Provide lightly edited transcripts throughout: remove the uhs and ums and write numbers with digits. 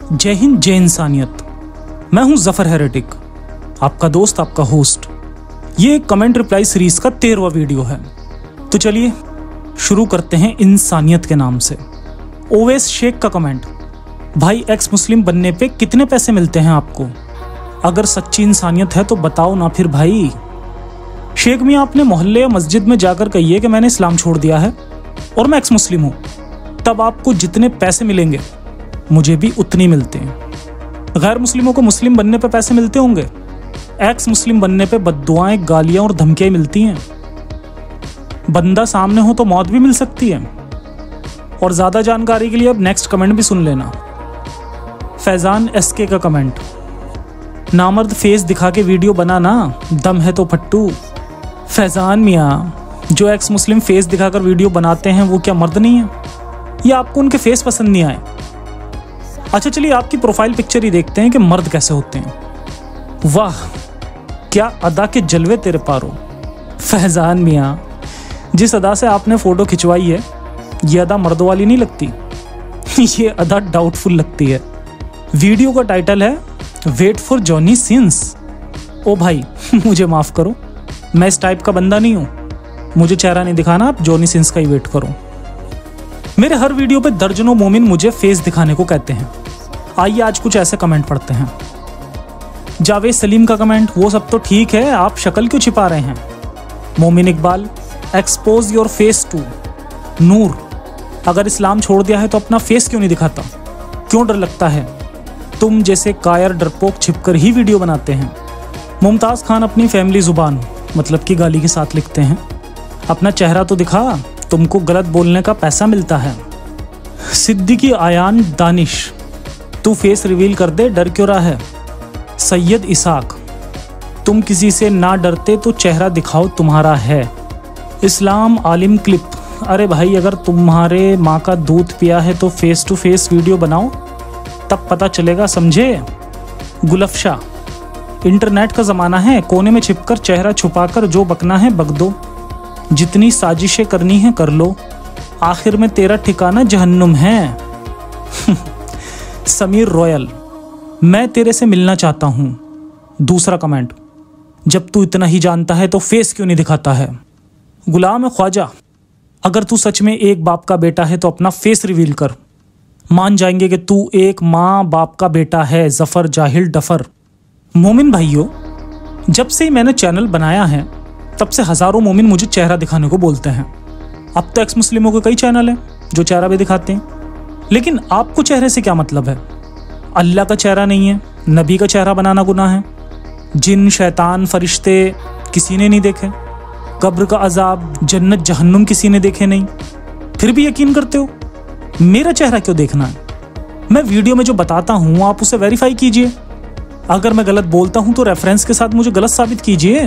जय हिंद, जय इंसानियत। मैं हूं जफर हेरेटिक, आपका दोस्त, आपका होस्ट। ये कमेंट रिप्लाई सीरीज का 13वां वीडियो है। तो चलिए शुरू करते हैं इंसानियत के नाम से। ओवैस शेख का कमेंट, भाई एक्स मुस्लिम बनने पे कितने पैसे मिलते हैं आपको? अगर सच्ची इंसानियत है तो बताओ ना फिर भाई। शेख मियाँ, अपने मोहल्ले या मस्जिद में जाकर कहिए कि मैंने इस्लाम छोड़ दिया है और मैं एक्स मुस्लिम हूँ, तब आपको जितने पैसे मिलेंगे मुझे भी उतने मिलते हैं। गैर मुस्लिमों को मुस्लिम बनने पे पैसे मिलते होंगे, एक्स मुस्लिम बनने पे बद्दुआएं, गालियां और धमकियां मिलती हैं। बंदा सामने हो तो मौत भी मिल सकती है। और ज्यादा जानकारी के लिए अब नेक्स्ट कमेंट भी सुन लेना। फैजान एसके का कमेंट, नामर्द फेस दिखा के वीडियो बनाना, दम है तो फट्टू। फैजान मियाँ, जो एक्स मुस्लिम फेस दिखाकर वीडियो बनाते हैं वो क्या मर्द नहीं है, या आपको उनके फेस पसंद नहीं आए? अच्छा चलिए आपकी प्रोफाइल पिक्चर ही देखते हैं कि मर्द कैसे होते हैं। वाह, क्या अदा के जलवे तेरे पारो। फैजान मियाँ, जिस अदा से आपने फोटो खिंचवाई है ये अदा मर्दों वाली नहीं लगती, ये अदा डाउटफुल लगती है। वीडियो का टाइटल है वेट फॉर जॉनी सिंस। ओ भाई मुझे माफ करो, मैं इस टाइप का बंदा नहीं हूं। मुझे चेहरा नहीं दिखाना, आप जॉनी सिंस का ही वेट करो। मेरे हर वीडियो पे दर्जनों मोमिन मुझे फेस दिखाने को कहते हैं। आइए आज कुछ ऐसे कमेंट पढ़ते हैं। जावेद सलीम का कमेंट, वो सब तो ठीक है, आप शक्ल क्यों छिपा रहे हैं? Momin Iqbal, expose your face too. Noor, अगर इस्लाम छोड़ दिया है तो अपना फेस क्यों नहीं दिखाता? क्यों डर लगता है? तुम जैसे कायर डरपोक छिपकर ही वीडियो बनाते हैं। मुमताज खान अपनी फैमिली जुबान मतलब की गाली के साथ लिखते हैं, अपना चेहरा तो दिखा, तुमको गलत बोलने का पैसा मिलता है। सिद्दीकी आयान दानिश, तू फेस रिवील कर दे, डर क्यों रहा है? सैयद इसाक, तुम किसी से ना डरते तो चेहरा दिखाओ तुम्हारा है। इस्लाम आलिम क्लिप, अरे भाई अगर तुम्हारे माँ का दूध पिया है तो फेस टू फेस वीडियो बनाओ, तब पता चलेगा, समझे? गुलफशा, इंटरनेट का ज़माना है, कोने में छिपकर चेहरा छुपाकर जो बकना है बक दो, जितनी साजिशें करनी है कर लो, आखिर में तेरा ठिकाना जहन्नुम है। समीर रॉयल, मैं तेरे से मिलना चाहता हूँ। दूसरा कमेंट, जब तू इतना ही जानता है तो फेस क्यों नहीं दिखाता है? गुलाम ख्वाजा, अगर तू सच में एक बाप का बेटा है तो अपना फेस रिवील कर, मान जाएंगे कि तू एक माँ बाप का बेटा है। जफर जाहिल डफर। मोमिन भाइयों, जब से ही मैंने चैनल बनाया है तब से हजारों मोमिन मुझे चेहरा दिखाने को बोलते हैं। अब तो एक्स मुस्लिमों के कई चैनल हैं जो चेहरा भी दिखाते हैं, लेकिन आपको चेहरे से क्या मतलब है? अल्लाह का चेहरा नहीं है, नबी का चेहरा बनाना गुनाह है। जिन, शैतान, फरिश्ते किसी ने नहीं देखे, कब्र का अजाब, जन्नत, जहन्नुम किसी ने देखे नहीं, फिर भी यकीन करते हो? मेरा चेहरा क्यों देखना है? मैं वीडियो में जो बताता हूँ आप उसे वेरीफाई कीजिए। अगर मैं गलत बोलता हूँ तो रेफरेंस के साथ मुझे गलत साबित कीजिए।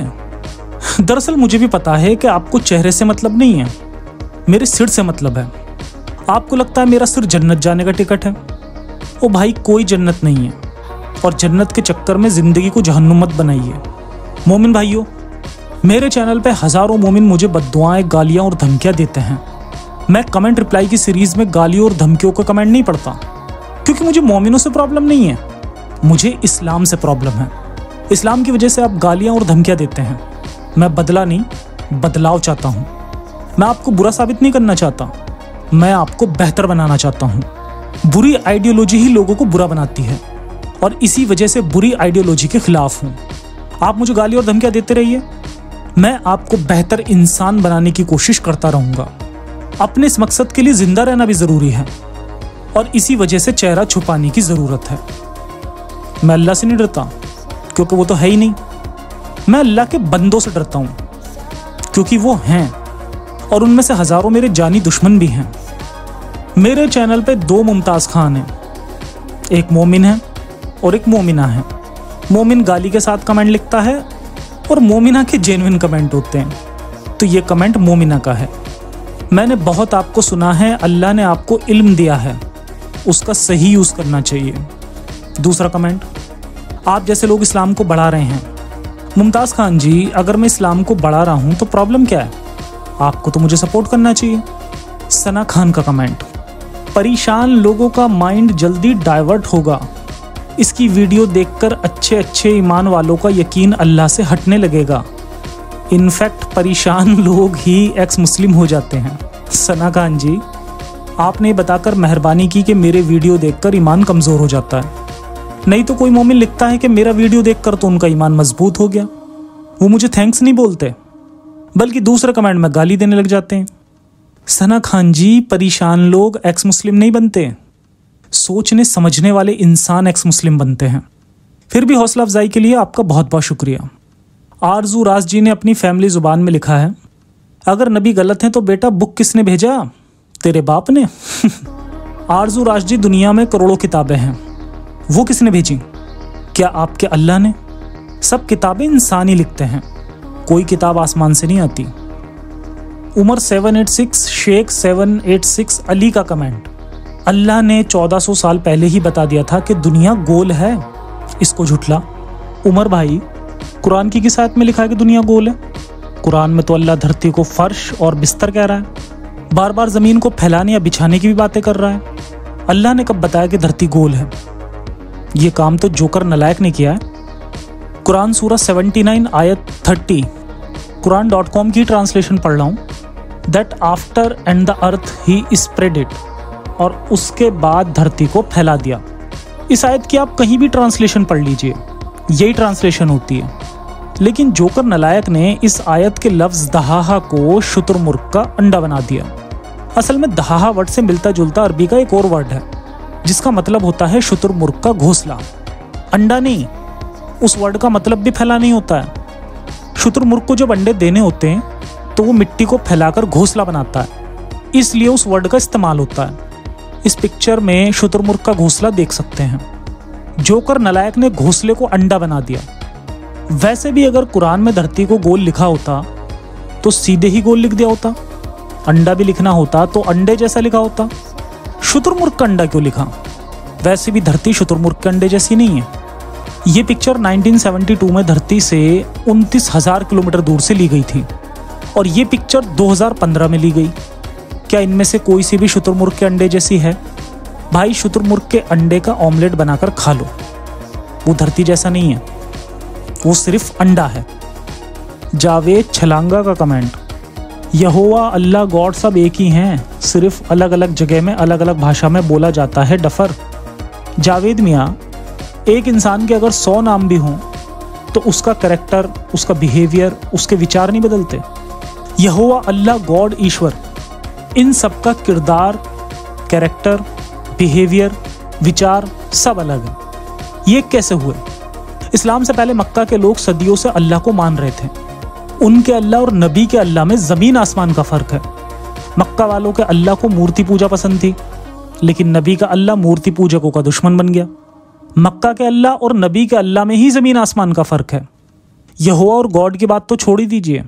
दरअसल मुझे भी पता है कि आपको चेहरे से मतलब नहीं है, मेरे सिर से मतलब है। आपको लगता है मेरा सिर जन्नत जाने का टिकट है। ओ भाई, कोई जन्नत नहीं है, और जन्नत के चक्कर में जिंदगी को जहन्नुम मत बनाइए। मोमिन भाइयों, मेरे चैनल पे हजारों मोमिन मुझे बद्दुआएं, गालियां और धमकियां देते हैं। मैं कमेंट रिप्लाई की सीरीज में गालियों और धमकियों का कमेंट नहीं पढ़ता, क्योंकि मुझे मोमिनों से प्रॉब्लम नहीं है, मुझे इस्लाम से प्रॉब्लम है। इस्लाम की वजह से आप गालियां और धमकियां देते हैं। मैं बदला नहीं, बदलाव चाहता हूं। मैं आपको बुरा साबित नहीं करना चाहता, मैं आपको बेहतर बनाना चाहता हूं। बुरी आइडियोलॉजी ही लोगों को बुरा बनाती है, और इसी वजह से बुरी आइडियोलॉजी के खिलाफ हूं। आप मुझे गाली और धमकियां देते रहिए, मैं आपको बेहतर इंसान बनाने की कोशिश करता रहूंगा। अपने इस मकसद के लिए जिंदा रहना भी जरूरी है, और इसी वजह से चेहरा छुपाने की जरूरत है। मैं अल्लाह से नहीं डरता, क्योंकि वो तो है ही नहीं। मैं अल्लाह के बंदों से डरता हूं, क्योंकि वो हैं, और उनमें से हजारों मेरे जानी दुश्मन भी हैं। मेरे चैनल पे 2 मुमताज खान हैं, एक मोमिन है और एक मोमिना है। मोमिन गाली के साथ कमेंट लिखता है और मोमिना के जेन्युइन कमेंट होते हैं, तो ये कमेंट मोमिना का है। मैंने बहुत आपको सुना है, अल्लाह ने आपको इल्म दिया है, उसका सही यूज करना चाहिए। दूसरा कमेंट, आप जैसे लोग इस्लाम को बढ़ा रहे हैं। मुमताज़ खान जी, अगर मैं इस्लाम को बढ़ा रहा हूं तो प्रॉब्लम क्या है? आपको तो मुझे सपोर्ट करना चाहिए। सना खान का कमेंट, परेशान लोगों का माइंड जल्दी डाइवर्ट होगा। इसकी वीडियो देखकर अच्छे अच्छे ईमान वालों का यकीन अल्लाह से हटने लगेगा। इनफैक्ट परेशान लोग ही एक्स मुस्लिम हो जाते हैं। सना खान जी, आपने बताकर मेहरबानी की कि मेरे वीडियो देखकर ईमान कमज़ोर हो जाता है। नहीं तो कोई मोमिन लिखता है कि मेरा वीडियो देखकर तो उनका ईमान मजबूत हो गया। वो मुझे थैंक्स नहीं बोलते, बल्कि दूसरे कमेंट में गाली देने लग जाते हैं। सना खान जी, परेशान लोग एक्स मुस्लिम नहीं बनते, सोचने समझने वाले इंसान एक्स मुस्लिम बनते हैं। फिर भी हौसला अफजाई के लिए आपका बहुत बहुत शुक्रिया। आरजू राज जी ने अपनी फैमिली ज़ुबान में लिखा है, अगर नबी गलत हैं तो बेटा बुक किसने भेजा? तेरे बाप ने। आरजू राज जी, दुनिया में करोड़ों किताबें हैं, वो किसने भेजी? क्या आपके अल्लाह ने? सब किताबें इंसान ही लिखते हैं, कोई किताब आसमान से नहीं आती। उमर 786 शेख 786 अली का कमेंट, अल्लाह ने 1400 साल पहले ही बता दिया था कि दुनिया गोल है, इसको झुठला। उमर भाई, कुरान की किस आयत में लिखा है कि दुनिया गोल है? कुरान में तो अल्लाह धरती को फर्श और बिस्तर कह रहा है, बार बार ज़मीन को फैलाने या बिछाने की भी बातें कर रहा है। अल्लाह ने कब बताया कि धरती गोल है? ये काम तो जोकर नलायक ने किया है। कुरान सूरा 79 आयत 30, कुरान.com की ट्रांसलेशन पढ़ रहा हूँ। That after end the earth he spread it, और उसके बाद धरती को फैला दिया। इस आयत की आप कहीं भी ट्रांसलेशन पढ़ लीजिए, यही ट्रांसलेशन होती है। लेकिन जोकर नलायक ने इस आयत के लफ्ज़ दहाहा को शुतुरमुर्ग का अंडा बना दिया। असल में दहाहा वर्ड से मिलता जुलता अरबी का एक और वर्ड है जिसका मतलब होता है शुतुरमुर्ग का घोंसला, अंडा नहीं। उस वर्ड का मतलब भी फैला नहीं होता है। शुतुरमुर्ग को जब अंडे देने होते हैं तो वो मिट्टी को फैलाकर घोंसला बनाता है, इसलिए उस वर्ड का इस्तेमाल होता है। इस पिक्चर में शुतुरमुर्ग का घोंसला देख सकते हैं। जोकर नलायक ने घोंसले को अंडा बना दिया। वैसे भी अगर कुरान में धरती को गोल लिखा होता तो सीधे ही गोल लिख दिया होता, अंडा भी लिखना होता तो अंडे जैसा लिखा होता। शुतुरमुर्ग का अंडा क्यों लिखा? वैसे भी धरती शुतुरमुर्ग के अंडे जैसी नहीं है। ये पिक्चर 1972 में धरती से 29,000 किलोमीटर दूर से ली गई थी और ये पिक्चर 2015 में ली गई। क्या इनमें से कोई सी भी शुतुरमुर्ग के अंडे जैसी है? भाई, शुतुरमुर्ग के अंडे का ऑमलेट बनाकर खा लो, वो धरती जैसा नहीं है, वो सिर्फ अंडा है। जावेद छलांगा का कमेंट, यहोवा अल्लाह गॉड सब एक ही हैं, सिर्फ अलग अलग जगह में अलग अलग भाषा में बोला जाता है डफर। जावेद मियाँ, एक इंसान के अगर 100 नाम भी हों तो उसका कैरेक्टर, उसका बिहेवियर, उसके विचार नहीं बदलते। यहोवा अल्लाह गॉड ईश्वर, इन सब का किरदार, कैरेक्टर, बिहेवियर, विचार सब अलग है। ये कैसे हुए? इस्लाम से पहले मक्का के लोग सदियों से अल्लाह को मान रहे थे। उनके अल्लाह और नबी के अल्लाह में ज़मीन आसमान का फ़र्क है। मक्का वालों के अल्लाह को मूर्ति पूजा पसंद थी, लेकिन नबी का अल्लाह मूर्ति पूजकों का दुश्मन बन गया। मक्का के अल्लाह और नबी के अल्लाह में ही ज़मीन आसमान का फ़र्क है। यहोवा और गॉड की बात तो छोड़ ही दीजिए,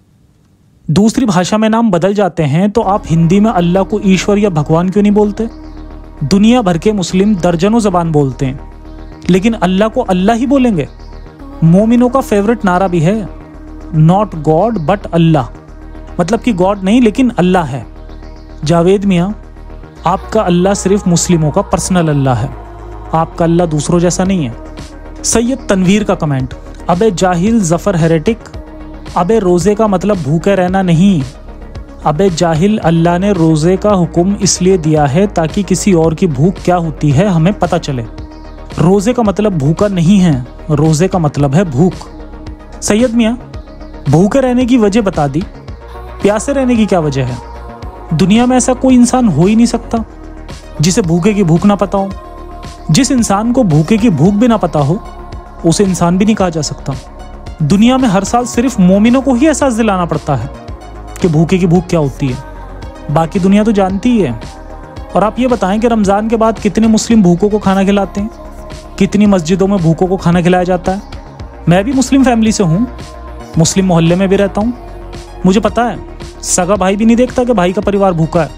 दूसरी भाषा में नाम बदल जाते हैं तो आप हिंदी में अल्लाह को ईश्वर या भगवान क्यों नहीं बोलते? दुनिया भर के मुस्लिम दर्जनों ज़बान बोलते हैं, लेकिन अल्लाह को अल्लाह ही बोलेंगे। मोमिनों का फेवरेट नारा भी है, नॉट गॉड बट अल्लाह, मतलब कि गॉड नहीं लेकिन अल्लाह है। जावेद मियाँ, आपका अल्लाह सिर्फ मुस्लिमों का पर्सनल अल्लाह है, आपका अल्लाह दूसरों जैसा नहीं है। सैयद तनवीर का कमेंट, अबे जाहिल ज़फ़र हेरेटिक, अबे रोज़े का मतलब भूखे रहना नहीं। अबे जाहिल, अल्लाह ने रोज़े का हुक्म इसलिए दिया है ताकि किसी और की भूख क्या होती है हमें पता चले। रोज़े का मतलब भूखा नहीं है, रोज़े का मतलब है भूख। सैयद मियाँ, भूखे रहने की वजह बता दी, प्यासे रहने की क्या वजह है? दुनिया में ऐसा कोई इंसान हो ही नहीं सकता जिसे भूखे की भूख ना पता हो। जिस इंसान को भूखे की भूख भी ना पता हो उसे इंसान भी नहीं कहा जा सकता। दुनिया में हर साल सिर्फ मोमिनों को ही एहसास दिलाना पड़ता है कि भूखे की भूख क्या होती है, बाकी दुनिया तो जानती ही है। और आप ये बताएं कि रमज़ान के बाद कितने मुस्लिम भूखों को खाना खिलाते हैं, कितनी मस्जिदों में भूखों को खाना खिलाया जाता है। मैं भी मुस्लिम फैमिली से हूँ, मुस्लिम मोहल्ले में भी रहता हूँ, मुझे पता है सगा भाई भी नहीं देखता कि भाई का परिवार भूखा है।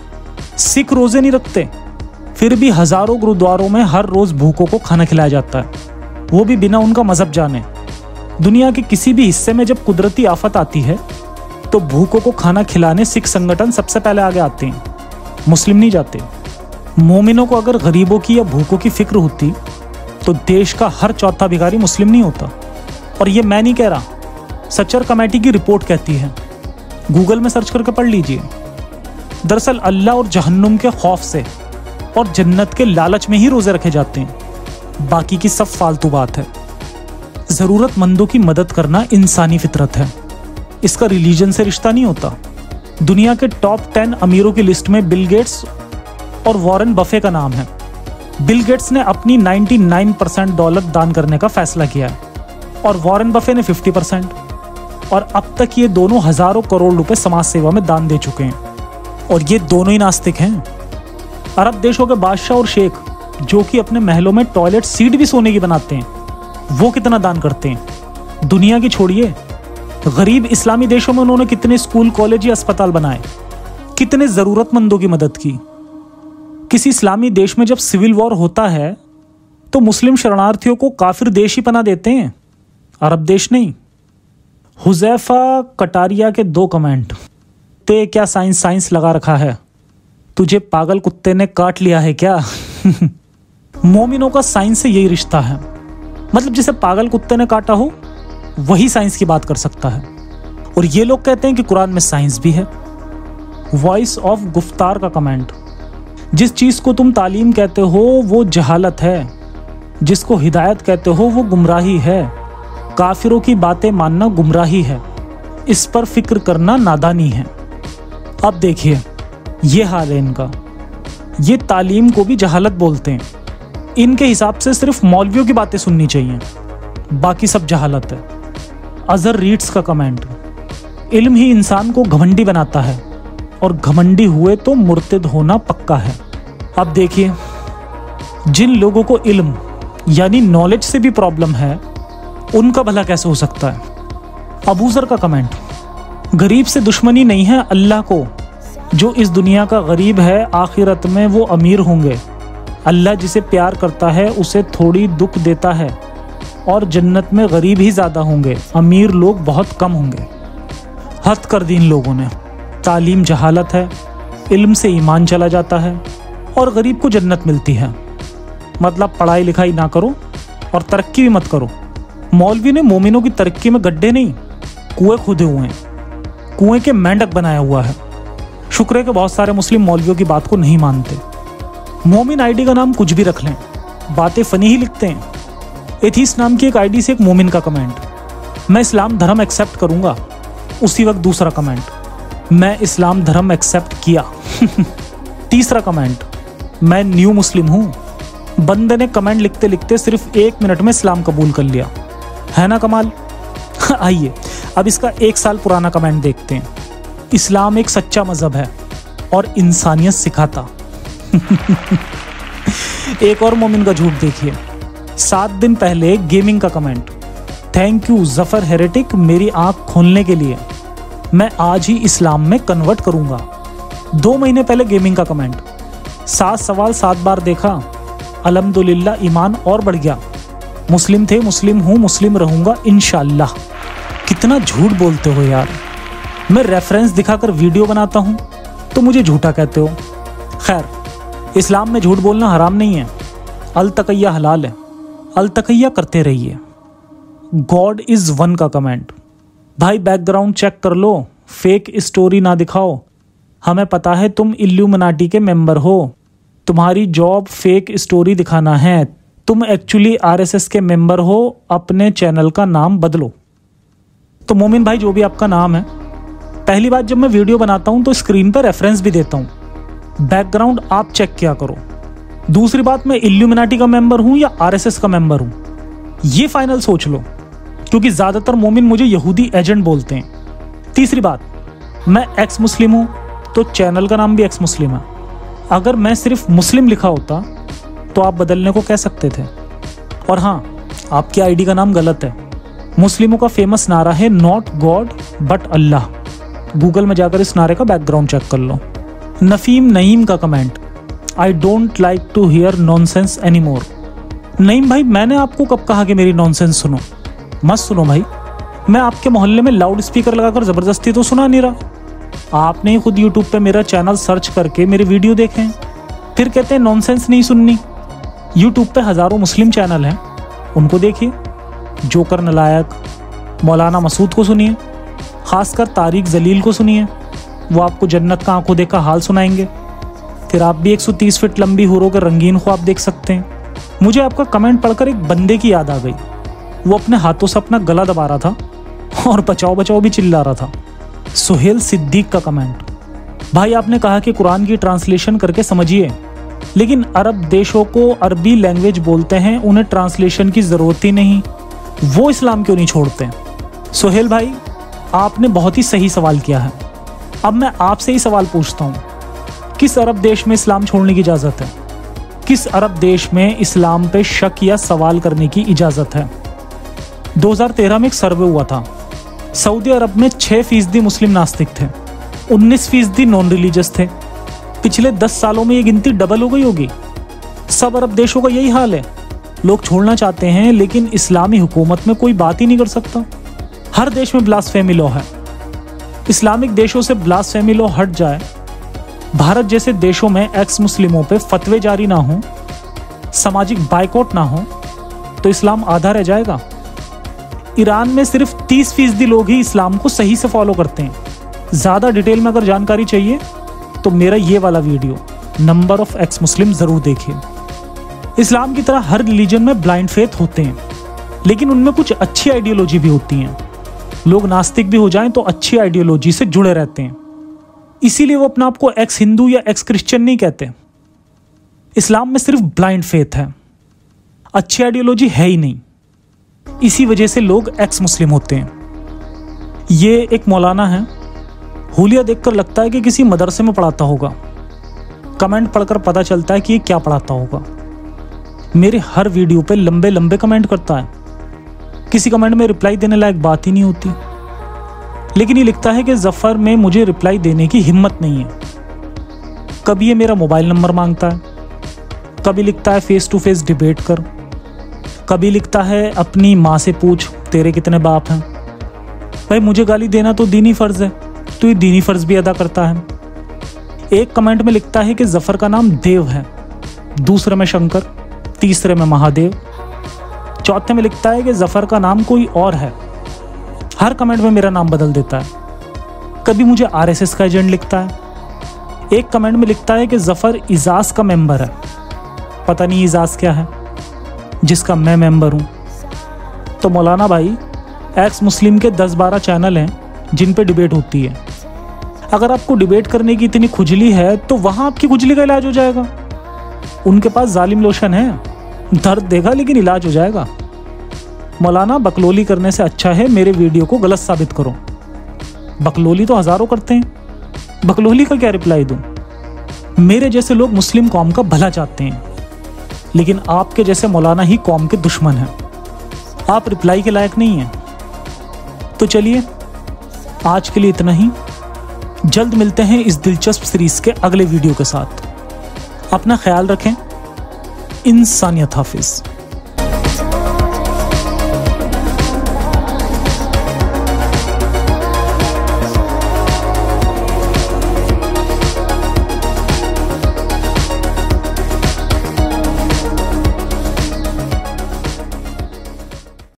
सिख रोज़े नहीं रखते, फिर भी हज़ारों गुरुद्वारों में हर रोज़ भूखों को खाना खिलाया जाता है, वो भी बिना उनका मज़हब जाने। दुनिया के किसी भी हिस्से में जब कुदरती आफत आती है तो भूखों को खाना खिलाने सिख संगठन सबसे पहले आगे आते हैं, मुस्लिम नहीं जाते। मोमिनों को अगर गरीबों की या भूखों की फिक्र होती तो देश का हर चौथा भिखारी मुस्लिम नहीं होता। और ये मैं नहीं कह रहा, सच्चर कमेटी की रिपोर्ट कहती है, गूगल में सर्च करके पढ़ लीजिए। दरअसल अल्लाह और जहन्नुम के खौफ से और जन्नत के लालच में ही रोजे रखे जाते हैं, बाकी की सब फालतू बात है। जरूरतमंदों की मदद करना इंसानी फितरत है, इसका रिलीजन से रिश्ता नहीं होता। दुनिया के टॉप 10 अमीरों की लिस्ट में बिल गेट्स और वॉरेन बफे का नाम है। बिल गेट्स ने अपनी 99% डॉलर दान करने का फैसला किया है और वॉरेन बफे ने 50%, और अब तक ये दोनों हजारों करोड़ रुपए समाज सेवा में दान दे चुके हैं, और ये दोनों ही नास्तिक हैं। अरब देशों के बादशाह और शेख जो कि अपने महलों में टॉयलेट सीट भी सोने की बनाते हैं, वो कितना दान करते हैं। दुनिया की छोड़िए, गरीब इस्लामी देशों में उन्होंने कितने स्कूल, कॉलेज या अस्पताल बनाए, कितने जरूरतमंदों की मदद की। किसी इस्लामी देश में जब सिविल वॉर होता है तो मुस्लिम शरणार्थियों को काफिर देश ही पनाह देते हैं, अरब देश नहीं। हुजैफा कटारिया के 2 कमेंट। ते क्या साइंस लगा रखा है, तुझे पागल कुत्ते ने काट लिया है क्या? मोमिनों का साइंस से यही रिश्ता है, मतलब जिसे पागल कुत्ते ने काटा हो वही साइंस की बात कर सकता है। और ये लोग कहते हैं कि कुरान में साइंस भी है। वॉइस ऑफ गुफ्तार का कमेंट। जिस चीज को तुम तालीम कहते हो वो जहालत है, जिसको हिदायत कहते हो वो गुमराही है। काफिरों की बातें मानना गुमराही है, इस पर फिक्र करना नादानी है। अब देखिए ये हाल है इनका, ये तालीम को भी जहालत बोलते हैं। इनके हिसाब से सिर्फ मौलवियों की बातें सुननी चाहिए, बाकी सब जहालत है। अजहर रीड्स का कमेंट। इल्म ही इंसान को घमंडी बनाता है और घमंडी हुए तो मुर्तिद होना पक्का है। अब देखिए जिन लोगों को इल्म यानी नॉलेज से भी प्रॉब्लम है उनका भला कैसे हो सकता है। अबूजर का कमेंट। गरीब से दुश्मनी नहीं है अल्लाह को, जो इस दुनिया का गरीब है आखिरत में वो अमीर होंगे। अल्लाह जिसे प्यार करता है उसे थोड़ी दुख देता है, और जन्नत में गरीब ही ज़्यादा होंगे, अमीर लोग बहुत कम होंगे। हद कर दी इन लोगों ने। तालीम जहालत है, इल्म से ईमान चला जाता है और गरीब को जन्नत मिलती है। मतलब पढ़ाई लिखाई ना करो और तरक्की भी मत करो। मौलवी ने मोमिनों की तरक्की में गड्ढे नहीं, कुएं खुदे हुए हैं, कुएं के मेंढक बनाया हुआ है। शुक्र है कि बहुत सारे मुस्लिम मौलवियों की बात को नहीं मानते। मोमिन आईडी का नाम कुछ भी रख लें, बातें फनी ही लिखते हैं। एथीस्ट नाम की एक आईडी से एक मोमिन का कमेंट। मैं इस्लाम धर्म एक्सेप्ट करूंगा। उसी वक्त दूसरा कमेंट, मैं इस्लाम धर्म एक्सेप्ट किया। तीसरा कमेंट, मैं न्यू मुस्लिम हूं। बंदे ने कमेंट लिखते लिखते सिर्फ 1 मिनट में इस्लाम कबूल कर लिया, है ना कमाल। आइए अब इसका 1 साल पुराना कमेंट देखते हैं। इस्लाम एक सच्चा मजहब है और इंसानियत सिखाता। एक और मोमिन का झूठ देखिए। 7 दिन पहले गेमिंग का comment. Thank you Zafar heretic, मेरी आंख खोलने के लिए। मैं आज ही इस्लाम में कन्वर्ट करूंगा। 2 महीने पहले गेमिंग का कमेंट। 7 सवाल 7 बार देखा, अल्हम्दुलिल्लाह ईमान और बढ़ गया। मुस्लिम थे, मुस्लिम हूँ, मुस्लिम रहूंगा इंशाल्लाह। कितना झूठ बोलते हो यार। मैं रेफरेंस दिखाकर वीडियो बनाता हूँ तो मुझे झूठा कहते हो। खैर, इस्लाम में झूठ बोलना हराम नहीं है, अल-तकैया हलाल है, अल-तकैया करते रहिए। गॉड इज वन का कमेंट। भाई बैकग्राउंड चेक कर लो, फेक स्टोरी ना दिखाओ। हमें पता है तुम इल्यूमिनाटी के मेंबर हो, तुम्हारी जॉब फेक स्टोरी दिखाना है। तुम एक्चुअली आरएसएस के मेंबर हो, अपने चैनल का नाम बदलो। तो मोमिन भाई जो भी आपका नाम है, पहली बात जब मैं वीडियो बनाता हूं तो स्क्रीन पर रेफरेंस भी देता हूं, बैकग्राउंड आप चेक किया करो। दूसरी बात, मैं इल्यूमिनाटी का मेंबर हूं या आरएसएस का मेंबर हूं, ये फाइनल सोच लो, क्योंकि ज्यादातर मोमिन मुझे यहूदी एजेंट बोलते हैं। तीसरी बात, मैं एक्स मुस्लिम हूं तो चैनल का नाम भी एक्स मुस्लिम है। अगर मैं सिर्फ मुस्लिम लिखा होता तो आप बदलने को कह सकते थे। और हाँ, आपकी आईडी का नाम गलत है। मुस्लिमों का फेमस नारा है नॉट गॉड बट अल्लाह। गूगल में जाकर इस नारे का बैकग्राउंड चेक कर लो। नफीम नईम का comment. I don't like to hear nonsense anymore. Naeem भाई, मैंने आपको कब कहा कि मेरी नॉनसेंस सुनो? मत सुनो भाई। मैं आपके मोहल्ले में लाउड स्पीकर लगाकर जबरदस्ती तो सुना नहीं रहा। आपने ही खुद यूट्यूब पे मेरा चैनल सर्च करके मेरे वीडियो देखे हैं। फिर कहते हैं नॉनसेंस नहीं सुननी। यूट्यूब पे हज़ारों मुस्लिम चैनल हैं, उनको देखिए। जोकर नलायक, मौलाना मसूद को सुनिए, खासकर तारिक जलील को सुनिए, वो आपको जन्नत का आंखों देखा हाल सुनाएंगे। फिर आप भी 130 फीट लंबी हूरों के रंगीन ख्वाब देख सकते हैं। मुझे आपका कमेंट पढ़कर एक बंदे की याद आ गई। वो अपने हाथों से अपना गला दबा रहा था और बचाओ बचाओ भी चिल्ला रहा था। सुहेल सिद्दीक का कमेंट, भाई आपने कहा कि कुरान की ट्रांसलेशन करके समझिए, लेकिन अरब देशों को अरबी लैंग्वेज बोलते हैं, उन्हें ट्रांसलेशन की ज़रूरत ही नहीं, वो इस्लाम क्यों नहीं छोड़ते? सुहेल भाई, आपने बहुत ही सही सवाल किया है। अब मैं आपसे ही सवाल पूछता हूँ, किस अरब देश में इस्लाम छोड़ने की इजाज़त है? किस अरब देश में इस्लाम पे शक या सवाल करने की इजाज़त है? 2013 में एक सर्वे हुआ था। सऊदी अरब में 6% मुस्लिम नास्तिक थे, 19% नॉन रिलीजियस थे। पिछले 10 सालों में ये गिनती डबल हो गई होगी। सब अरब देशों का यही हाल है। लोग छोड़ना चाहते हैं, लेकिन इस्लामी हुकूमत में कोई बात ही नहीं कर सकता। हर देश में ब्लास्फेमी लॉ है। इस्लामिक देशों से ब्लास्फेमी लॉ हट जाए, भारत जैसे देशों में एक्स मुस्लिमों पे फतवे जारी ना हो, सामाजिक बायकॉट ना हो, तो इस्लाम आधा रह जाएगा। ईरान में सिर्फ 30% लोग ही इस्लाम को सही से फॉलो करते हैं। ज़्यादा डिटेल में अगर जानकारी चाहिए तो मेरा ये वाला video number of ex Muslim ज़रूर देखिए। इस्लाम की तरह हर रिलीजन में ब्लाइंड फेथ होते हैं, लेकिन उनमें कुछ अच्छी आइडियोलॉजी भी होती हैं। लोग नास्तिक भी हो जाएं तो अच्छी आइडियोलॉजी से जुड़े रहते हैं, इसीलिए वो अपना आपको एक्स हिंदू या एक्स क्रिश्चियन नहीं कहते। इस्लाम में सिर्फ ब्लाइंड फेथ है, अच्छी आइडियोलॉजी है ही नहीं। इसी वजह से लोग एक्स मुस्लिम होते हैं। ये एक मौलाना है, हुलिया देखकर लगता है कि किसी मदरसे में पढ़ाता होगा। कमेंट पढ़कर पता चलता है कि ये क्या पढ़ाता होगा। मेरे हर वीडियो पे लंबे लंबे कमेंट करता है, किसी कमेंट में रिप्लाई देने लायक बात ही नहीं होती। लेकिन ये लिखता है कि जफ़र में मुझे रिप्लाई देने की हिम्मत नहीं है। कभी ये मेरा मोबाइल नंबर मांगता है, कभी लिखता है फेस टू फेस डिबेट कर, कभी लिखता है अपनी माँ से पूछ तेरे कितने बाप हैं। भाई मुझे गाली देना तो दीनी फ़र्ज़ है, तो ये दीनी फ़र्ज़ भी अदा करता है। एक कमेंट में लिखता है कि जफ़र का नाम देव है, दूसरे में शंकर, तीसरे में महादेव, चौथे में लिखता है कि जफ़र का नाम कोई और है। हर कमेंट में मेरा नाम बदल देता है। कभी मुझे RSS का एजेंट लिखता है। एक कमेंट में लिखता है कि जफ़र इजाज़ का मेंबर है। पता नहीं इजाज़ क्या है जिसका मैं मेंबर हूँ। तो मौलाना भाई, एक्स मुस्लिम के 10-12 चैनल हैं जिन पे डिबेट होती है। अगर आपको डिबेट करने की इतनी खुजली है तो वहाँ आपकी खुजली का इलाज हो जाएगा। उनके पास जालिम लोशन है, दर्द देगा लेकिन इलाज हो जाएगा। मौलाना, बकलोली करने से अच्छा है मेरे वीडियो को गलत साबित करो। बकलोली तो हज़ारों करते हैं, बकलोली का क्या रिप्लाई दूं? मेरे जैसे लोग मुस्लिम कौम का भला चाहते हैं, लेकिन आपके जैसे मौलाना ही कौम के दुश्मन हैं। आप रिप्लाई के लायक नहीं हैं। तो चलिए, आज के लिए इतना ही। जल्द मिलते हैं इस दिलचस्प सीरीज़ के अगले वीडियो के साथ। अपना ख्याल रखें। इंसानियत हाफिज़।